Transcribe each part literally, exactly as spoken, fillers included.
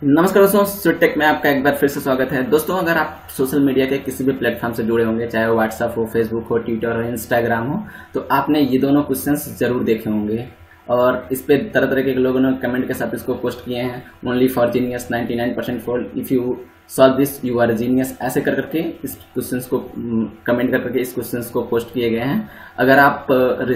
नमस्कार दोस्तों, स्वीटेक में आपका एक बार फिर से स्वागत है। दोस्तों, अगर आप सोशल मीडिया के किसी भी प्लेटफॉर्म से जुड़े होंगे, चाहे वो व्हाट्सएप हो, फेसबुक हो, ट्विटर हो, इंस्टाग्राम हो, तो आपने ये दोनों क्वेश्चंस जरूर देखे होंगे और इस पे तरह तरह के लोगों ने कमेंट के साथ इसको पोस्ट किए हैं। Only for genius, ninety nine percent for, if you solve this you are genius, ऐसे कर करके इस क्वेश्चंस को कमेंट कर करके इस क्वेश्चंस को पोस्ट किए गए हैं। अगर आप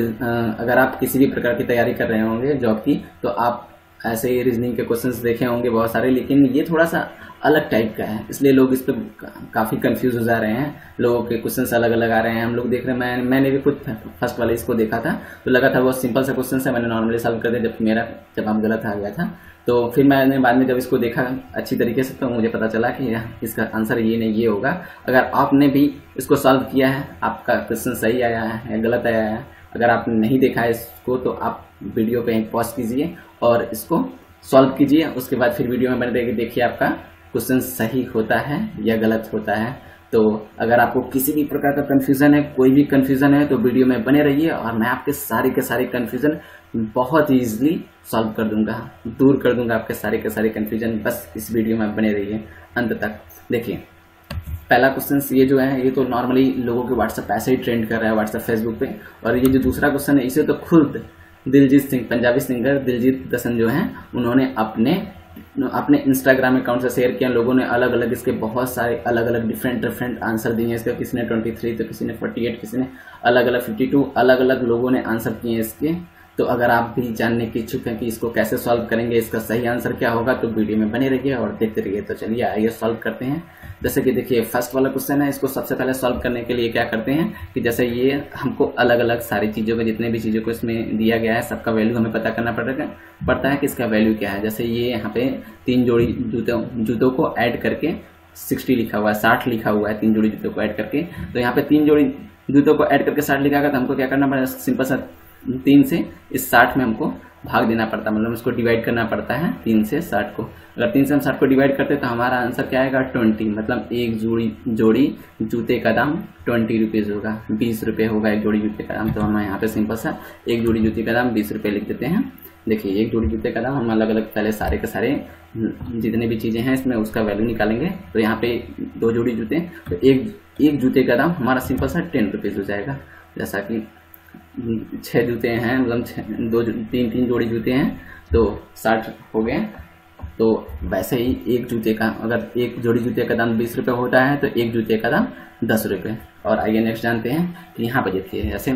अगर आप किसी भी प्रकार की तैयारी कर रहे होंगे जॉब की, तो आप ऐसे ही रीजनिंग के क्वेश्चंस देखे होंगे बहुत सारे, लेकिन ये थोड़ा सा अलग टाइप का है, इसलिए लोग इस पर काफ़ी कंफ्यूज हो जा रहे हैं। लोगों के क्वेश्चंस अलग अलग आ रहे हैं, हम लोग देख रहे हैं। मैं मैंने भी खुद फर्स्ट वाले इसको देखा था तो लगा था बहुत सिंपल सा क्वेश्चन है, मैंने नॉर्मली सॉल्व कर दिया। जब मेरा जवाब गलत आ गया था तो फिर मैंने बाद में जब इसको देखा अच्छी तरीके से, तो मुझे पता चला कि इसका आंसर ये नहीं ये होगा। अगर आपने भी इसको सॉल्व किया है, आपका क्वेश्चन सही आया है या गलत आया है, अगर आपने नहीं देखा है इसको, तो आप वीडियो पे पॉज कीजिए और इसको सॉल्व कीजिए। उसके बाद फिर वीडियो में बने रहिए, देखिए आपका क्वेश्चन सही होता है या गलत होता है। तो अगर आपको किसी भी प्रकार का कन्फ्यूजन है, कोई भी कन्फ्यूजन है, तो वीडियो में बने रहिए और मैं आपके सारे के सारे कन्फ्यूजन बहुत ईजिली सॉल्व कर दूंगा, दूर कर दूंगा आपके सारे के सारे कन्फ्यूजन। बस इस वीडियो में बने रहिए अंत तक। देखिए, पहला क्वेश्चन ये जो है, ये तो नॉर्मली लोगों के व्हाट्सएप ऐसे ही ट्रेंड कर रहा है व्हाट्सएप फेसबुक पे। और ये जो दूसरा क्वेश्चन है, इसे तो खुद दिलजीत सिंह, पंजाबी सिंगर दिलजीत दोसांझ जो हैं, उन्होंने अपने अपने इंस्टाग्राम अकाउंट से शेयर किया। लोगों ने अलग अलग इसके बहुत सारे अलग अलग डिफरेंट डिफरेंट आंसर दिए हैं इसके। किसी ने तेईस, तो किसी ने अड़तालीस, किसी ने अलग अलग बावन, अलग अलग लोगों ने आंसर किए हैं इसके। तो अगर आप भी जानने की इच्छुक हैं कि इसको कैसे सॉल्व करेंगे, इसका सही आंसर क्या होगा, तो वीडियो में बने रहिए और देखते रहिए। तो चलिए आइए सॉल्व करते हैं। जैसे कि देखिए, फर्स्ट वाला क्वेश्चन है, इसको सबसे पहले सॉल्व करने के लिए क्या करते हैं कि जैसे ये हमको अलग अलग सारी चीज़ों को, जितने भी चीज़ों को इसमें दिया गया है, सबका वैल्यू हमें पता करना पड़ेगा पड़ता है कि इसका वैल्यू क्या है। जैसे ये यहाँ पे तीन जोड़ी जूतों जूतों को ऐड करके साठ लिखा हुआ है, साठ लिखा हुआ है, तीन जोड़ी जूतों को ऐड करके। तो यहाँ पे तीन जोड़ी जूतों को ऐड करके साठ लिखा गया, तो हमको क्या करना पड़ेगा, सिंपल सा तीन से इस साठ में हमको भाग देना पड़ता है, मतलब इसको डिवाइड करना पड़ता है तीन से साठ को। अगर तीन से हम साठ को डिवाइड करते हैं तो हमारा आंसर क्या आएगा, ट्वेंटी। मतलब एक जोड़ी जोड़ी जूते का दाम ट्वेंटी रुपीज़ होगा, बीस रुपये होगा एक जोड़ी जूते का दाम। तो हम यहाँ पे सिंपल सा एक जोड़ी जूते का दाम बीस रुपये लिख देते हैं। देखिए, एक जोड़ी जूते का दाम हम अलग अलग पहले सारे के सारे जितने भी चीज़ें हैं इसमें उसका वैल्यू निकालेंगे। तो यहाँ पे दो जोड़ी जूते, तो एक एक जूते का दाम हमारा सिंपल सा टेन रुपीज़ हो जाएगा। जैसा कि छः जूते हैं, मतलब दो तीन तीन जोड़ी जूते हैं तो साठ हो गए। तो वैसे ही एक जूते का, अगर एक जोड़ी जूते का दाम बीस रुपये होता है तो एक जूते का दाम दस रुपये। और आइए नेक्स्ट जानते हैं कि यहाँ पर देखिए, ऐसे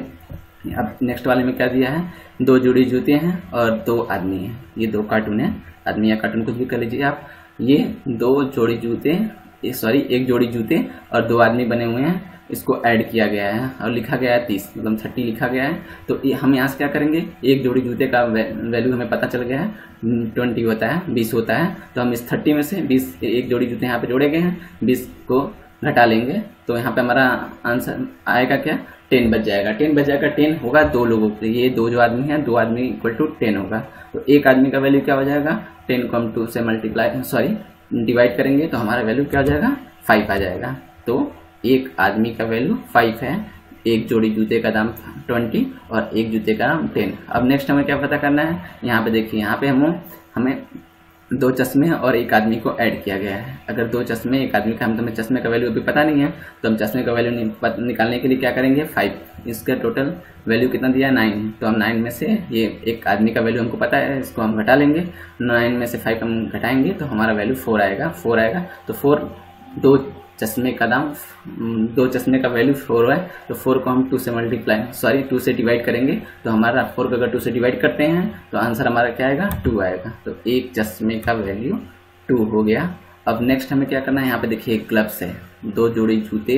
अब नेक्स्ट वाले में क्या दिया है, दो जोड़ी जूते हैं और दो आदमी हैं। ये दो कार्टून है, आदमी या कार्टून कुछ भी कर लीजिए आप। ये दो जोड़ी जूते, सॉरी एक जोड़ी जूते और दो आदमी बने हुए हैं, इसको ऐड किया गया है और लिखा गया है तीस, मतलब थर्टी लिखा गया है। तो हम यहाँ से क्या करेंगे, एक जोड़ी जूते का वैल्यू हमें पता चल गया है, ट्वेंटी होता है, बीस होता है। तो हम इस थर्टी में से बीस, एक जोड़ी जूते यहाँ पे जोड़े गए हैं, बीस को घटा लेंगे तो यहाँ पे हमारा आंसर आएगा क्या, टेन बच जाएगा। टेन बच जाएगा, टेन होगा दो लोगों के, ये दो जो आदमी हैं, दो आदमी इक्वल टू टेन होगा। तो एक आदमी का वैल्यू क्या हो जाएगा, टेन को हम टू से मल्टीप्लाई सॉरी डिवाइड करेंगे तो हमारा वैल्यू क्या हो जाएगा, फाइव आ जाएगा। तो एक आदमी का वैल्यू फाइव है, एक जोड़ी जूते का दाम ट्वेंटी और एक जूते का दाम टेन। अब नेक्स्ट हमें क्या पता करना है, यहाँ पे देखिए, यहाँ पे हम हमें दो चश्मे और एक आदमी को ऐड किया गया है। अगर दो चश्मे एक आदमी का, हम तो हमें चश्मे का वैल्यू अभी पता नहीं है, तो हम चश्मे का वैल्यू निकालने के लिए क्या करेंगे, फाइव। इसका टोटल वैल्यू कितना दिया है, नाइन। तो हम नाइन में से ये एक आदमी का वैल्यू हमको पता है, इसको हम घटा लेंगे। नाइन में से फाइव हम घटाएंगे तो हमारा वैल्यू फोर आएगा। फोर आएगा तो फोर, दो चश्मे का दाम, दो चश्मे का वैल्यू फोर है, तो फोर को हम टू से मल्टीप्लाई सॉरी टू से डिवाइड करेंगे तो हमारा फोर को अगर टू से डिवाइड करते हैं तो आंसर हमारा क्या आएगा, टू आएगा। तो एक चश्मे का वैल्यू टू हो गया। अब नेक्स्ट हमें क्या करना है, यहाँ पे देखिए एक ग्लव्स है, दो जोड़ी जूते,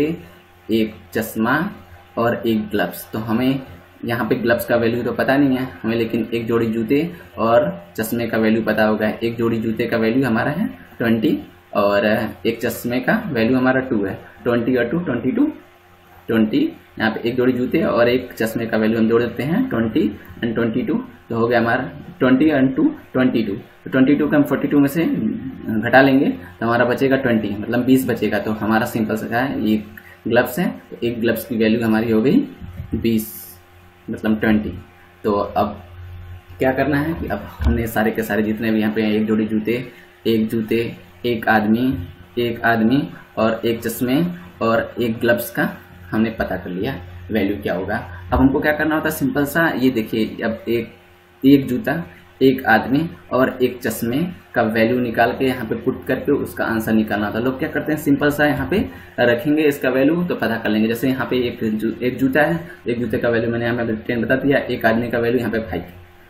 एक चश्मा और एक ग्लव्स। तो हमें यहाँ पे ग्लव्स का वैल्यू तो पता नहीं है हमें, लेकिन एक जोड़ी जूते और चश्मे का वैल्यू पता होगा। एक जोड़ी जूते का वैल्यू हमारा है ट्वेंटी और एक चश्मे का वैल्यू हमारा टू है। ट्वेंटी और टू, ट्वेंटी टू, ट्वेंटी। यहाँ पे एक जोड़ी जूते और एक चश्मे का वैल्यू हम जोड़ देते हैं, ट्वेंटी एंड ट्वेंटी टू। तो हो गया हमारा twenty and two, twenty two. तो ट्वेंटी टू का हम फोर्टी टू में से घटा लेंगे तो हमारा बचेगा ट्वेंटी, मतलब बीस बचेगा। तो हमारा सिंपल सा है, एक ग्लव्स है तो एक ग्लव्स की वैल्यू हमारी हो गई बीस, मतलब ट्वेंटी। तो अब क्या करना है कि अब हमने सारे के सारे जितने भी यहाँ पे एक जोड़ी जूते एक जूते, एक आदमी, एक आदमी और एक चश्मे और एक ग्लव्स का हमने पता कर लिया वैल्यू क्या होगा। अब हमको क्या करना होता है, सिंपल सा, ये देखिए, अब एक एक जूता, एक आदमी और एक चश्मे का वैल्यू निकाल के यहाँ पे पुट करके उसका आंसर निकालना होता है। लोग क्या करते हैं, सिंपल सा यहाँ पे रखेंगे इसका वैल्यू तो पता कर लेंगे। जैसे यहाँ पे एक जू, एक जूता है, एक जूते का वैल्यू मैंने यहाँ पे टेन बता दिया, एक आदमी का वैल्यू यहाँ पे फाइव,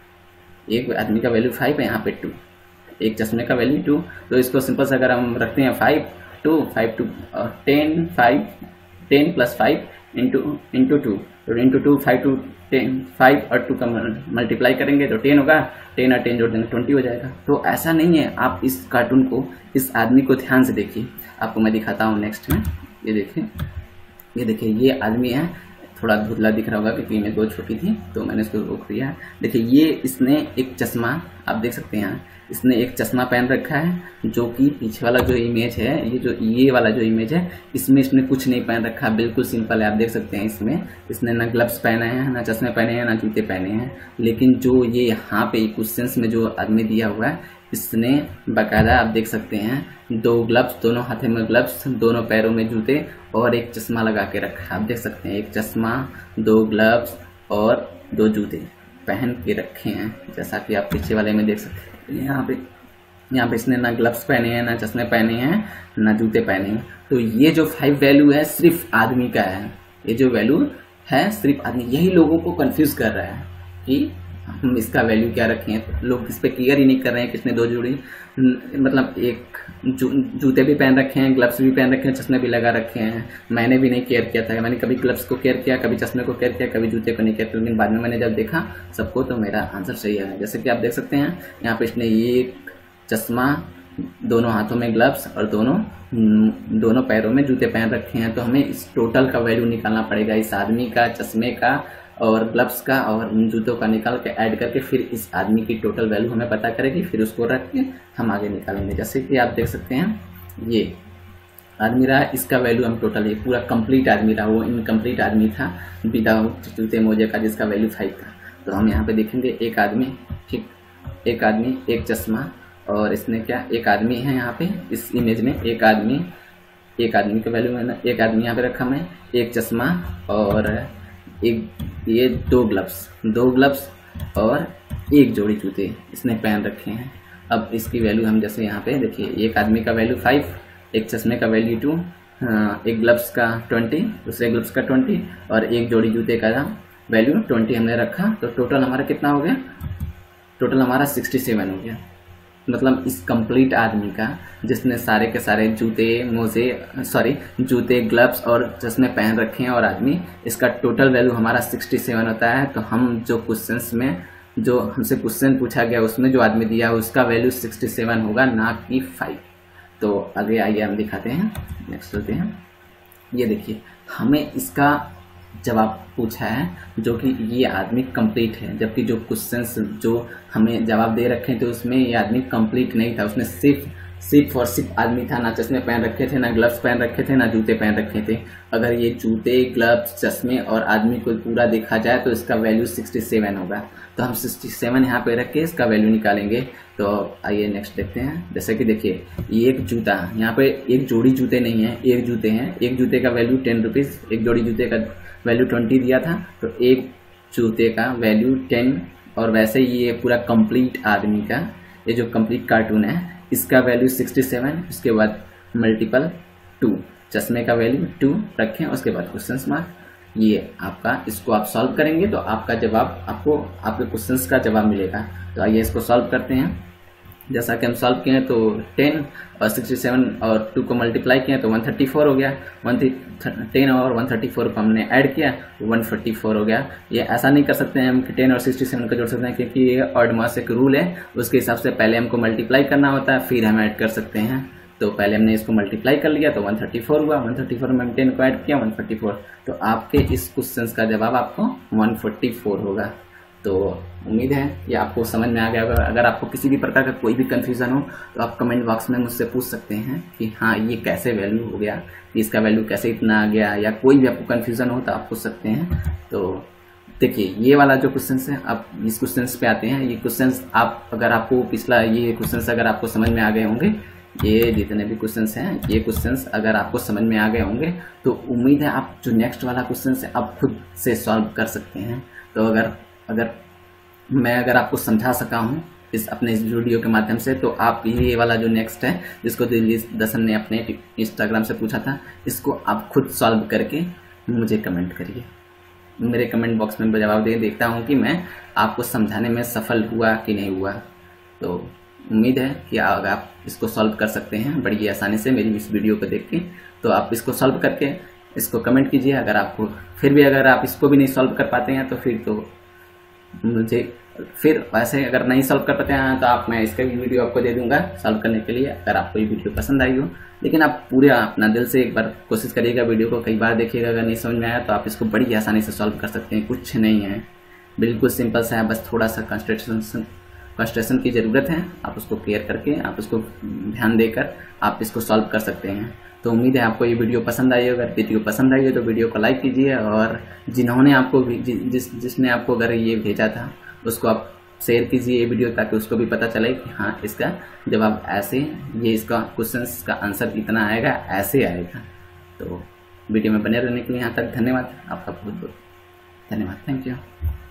एक आदमी का वैल्यू फाइव है, यहाँ पे टू, एक चश्मे का वैल्यू टू। तो इसको सिंपल सा अगर हम रखते हैं five two five two ten, five ten plus five into into two, तो into two five two ten, five और टू का मल्टीप्लाई करेंगे तो टेन होगा, टेन और टेन जोड़ देंगे ट्वेंटी हो जाएगा। तो ऐसा नहीं है, आप इस कार्टून को, इस आदमी को ध्यान से देखिए, आपको मैं दिखाता हूँ नेक्स्ट में। ये देखिए, ये देखिए, ये आदमी है, थोड़ा धुंधला दिख रहा होगा क्योंकि इमेज बहुत छोटी थी तो मैंने इसको रोक दिया। देखिए, ये इसने एक चश्मा, आप देख सकते हैं, इसने एक चश्मा पहन रखा है, जो कि पीछे वाला जो इमेज है, ये जो ये वाला जो इमेज है, इसमें इसने कुछ नहीं पहन रखा, बिल्कुल सिंपल है। आप देख सकते हैं, इसमें इसने ना ग्लव्स पहने हैं, ना चश्मे पहने हैं, ना जूते पहने हैं। लेकिन जो ये यहाँ पे क्वेश्चंस में जो आदमी दिया हुआ है, इसने बाकायदा आप देख सकते हैं, दो ग्लव्स, दोनों हाथों में ग्लव्स, दोनों पैरों में जूते और एक चश्मा लगा के रखा है। आप देख सकते हैं, एक चश्मा, दो ग्लव्स और दो जूते पहन के रखे हैं, जैसा कि आप पीछे वाले में देख सकते हैं। यहाँ पे यहाँ पे इसने ना ग्लव्स पहने हैं, ना चश्मे पहने हैं, ना जूते पहने हैं। तो ये जो फाइव वैल्यू है सिर्फ आदमी का है, ये जो वैल्यू है सिर्फ आदमी, यही लोगों को कंफ्यूज कर रहा है कि हम इसका वैल्यू क्या रखें। लोग इस पे क्लियर ही नहीं कर रहे हैं। किसने दो जोड़ी, मतलब एक जू, जूते भी पहन रखे हैं, ग्लव्स भी पहन रखे हैं, चश्मे भी लगा रखे हैं। मैंने भी नहीं केयर किया था, मैंने कभी ग्लव्स को केयर किया, कभी चश्मे को केयर किया, कभी जूते को नहीं केयर किया। लेकिन बाद में मैंने जब देखा सबको तो मेरा आंसर सही है। जैसे कि आप देख सकते हैं, यहाँ पे इसने एक चश्मा, दोनों हाथों में ग्लव्स और दोनों दोनों पैरों में जूते पहन रखे हैं। तो हमें इस टोटल का वैल्यू निकालना पड़ेगा, इस आदमी का, चश्मे का और ग्लव्स का और जूतों का निकाल के ऐड करके फिर इस आदमी की टोटल वैल्यू हमें पता करेगी, फिर उसको रख के हम आगे निकालेंगे। जैसे कि आप देख सकते हैं, ये आदमी रहा, इसका वैल्यू हम टोटल, ये पूरा कंप्लीट आदमी रहा, वो इनकम्प्लीट आदमी था विदाउट जूते मोजे का, जिसका वैल्यू फाइव था। तो हम यहाँ पे देखेंगे, एक आदमी, ठीक, एक आदमी, एक चश्मा और इसने क्या, एक आदमी है यहाँ पे इस इमेज में, एक आदमी, एक आदमी का वैल्यू मैंने, एक आदमी यहाँ पे रखा मैं, एक चश्मा और एक ये दो ग्लव्स, दो ग्लव्स और एक जोड़ी जूते इसने पहन रखे हैं। अब इसकी वैल्यू हम जैसे यहाँ पे देखिए, एक आदमी का वैल्यू फाइव, एक चश्मे का वैल्यू टू, एक ग्लव्स का ट्वेंटी, दूसरे ग्लव्स का ट्वेंटी और एक जोड़ी जूते का वैल्यू ट्वेंटी हमने रखा। तो टोटल हमारा कितना हो गया, टोटल हमारा सिक्सटी सेवन हो गया। मतलब इस कंप्लीट आदमी का, जिसने सारे के सारे जूते, मोजे, सॉरी जूते, ग्लव्स और चश्मे पहन रखे हैं और आदमी, इसका टोटल वैल्यू हमारा सिक्सटी सेवन होता है। तो हम जो क्वेश्चंस में, जो हमसे क्वेश्चन पूछा गया उसमें जो आदमी दिया है उसका वैल्यू सिक्सटी सेवन होगा, ना कि फाइव। तो आगे आइए हम दिखाते हैं, नेक्स्ट चलते हैं। ये देखिए, हमें इसका जवाब पूछा है जो कि ये आदमी कंप्लीट है, जबकि जो क्वेश्चंस जो हमें जवाब दे रखे थे उसमें ये आदमी कंप्लीट नहीं था। उसने सिर्फ सिर्फ और सिर्फ आदमी था, ना चश्मे पहन रखे थे, ना ग्लव्स पहन रखे थे, ना जूते पहन रखे थे। अगर ये जूते, ग्लव्स, चश्मे और आदमी को पूरा देखा जाए तो इसका वैल्यू सिक्सटी सेवन होगा। तो हम सिक्सटी सेवन यहाँ पे रख के इसका वैल्यू निकालेंगे। तो आइए नेक्स्ट देखते हैं। जैसे कि देखिए, एक जूता, यहाँ पे एक जोड़ी जूते नहीं है, एक जूते हैं। एक जूते का वैल्यू टेन रुपीज़, एक जोड़ी जूते का वैल्यू ट्वेंटी दिया था, तो एक जूते का वैल्यू टेन। और वैसे ही ये पूरा कंप्लीट आदमी का, ये जो कंप्लीट कार्टून है, इसका वैल्यू सिक्सटी सेवन, उसके बाद मल्टीपल टू, चश्मे का वैल्यू टू रखें, उसके बाद क्वेश्चन मार्क। ये आपका, इसको आप सॉल्व करेंगे तो आपका जवाब, आपको आपके क्वेश्चंस का जवाब मिलेगा। तो आइए इसको सॉल्व करते हैं। जैसा कि हम सॉल्व किए तो टेन और सिक्सटी सेवन और टू को मल्टीप्लाई किया तो वन थर्टी फोर हो गया। वन टेन और वन थर्टी फोर को हमने ऐड किया तो वन फोर्टी फोर हो गया। ये ऐसा नहीं कर सकते हैं हम कि टेन और सिक्सटी सेवन को जोड़ सकते हैं, क्योंकि ये ऑड मास एक रूल है, उसके हिसाब से पहले हमको मल्टीप्लाई करना होता है, फिर हम ऐड कर सकते हैं। तो पहले हमने इसको मल्टीप्लाई कर लिया तो वन थर्टी फोर हुआ, वन थर्टी फोर में हम टेन को ऐड किया, वन फोर्टी फोर। तो आपके इस क्वेश्चन का जवाब आपको वन फोर्टी फोर होगा। तो उम्मीद है कि आपको समझ में आ गया होगा। अगर आपको किसी भी प्रकार का कोई भी कन्फ्यूज़न हो तो आप कमेंट बॉक्स में मुझसे पूछ सकते हैं कि हाँ ये कैसे वैल्यू हो गया, कि इसका वैल्यू कैसे इतना आ गया, या कोई भी आपको कन्फ्यूज़न हो तो आप पूछ सकते हैं। तो देखिए ये वाला जो क्वेश्चन है, अब इस क्वेश्चन पे आते हैं। ये क्वेश्चन आप अगर आपको पिछला ये क्वेश्चन अगर आपको समझ में आ गए होंगे, ये जितने भी क्वेश्चंस हैं ये क्वेश्चंस अगर आपको समझ में आ गए होंगे तो उम्मीद है आप जो नेक्स्ट वाला क्वेश्चन है आप खुद से सॉल्व कर सकते हैं। तो अगर अगर मैं अगर आपको समझा सका हूँ इस अपने इस वीडियो के माध्यम से, तो आप ये वाला जो नेक्स्ट है जिसको दिल्ली दर्शन ने अपने इंस्टाग्राम से पूछा था, इसको आप खुद सॉल्व करके मुझे कमेंट करिए। मेरे कमेंट बॉक्स में जवाब दे देखता हूँ कि मैं आपको समझाने में सफल हुआ कि नहीं हुआ। तो उम्मीद है कि अगर आप इसको सॉल्व कर सकते हैं बड़ी आसानी से मेरी इस वीडियो को देख के, तो आप इसको सॉल्व करके इसको कमेंट कीजिए। अगर आपको फिर भी अगर आप इसको भी नहीं सॉल्व कर पाते हैं तो फिर तो मुझे फिर वैसे अगर नहीं सॉल्व कर पाते हैं तो आप मैं इसका भी वीडियो आपको दे दूंगा सॉल्व करने के लिए, अगर आपको ये वीडियो पसंद आई हो। लेकिन आप पूरे अपना दिल से एक बार कोशिश करिएगा, वीडियो को कई बार देखिएगा। अगर नहीं समझ में आया तो आप इसको बड़ी आसानी से सॉल्व कर सकते हैं, कुछ नहीं है, बिल्कुल सिंपल सा है। बस थोड़ा सा कंसंट्रेशन कंसंट्रेशन की ज़रूरत है, आप उसको केयर करके आप उसको ध्यान देकर आप इसको सॉल्व कर सकते हैं। तो उम्मीद है आपको ये वीडियो पसंद आई हो। अगर वीडियो पसंद आई हो तो वीडियो को लाइक कीजिए, और जिन्होंने आपको जि, जिस जिसने आपको अगर ये भेजा था उसको आप शेयर कीजिए ये वीडियो, ताकि उसको भी पता चले कि हाँ इसका जवाब ऐसे, ये इसका क्वेश्चन का आंसर इतना आएगा, ऐसे आएगा। तो वीडियो में बने रहने के लिए यहाँ तक धन्यवाद, आपका बहुत बहुत धन्यवाद, थैंक यू।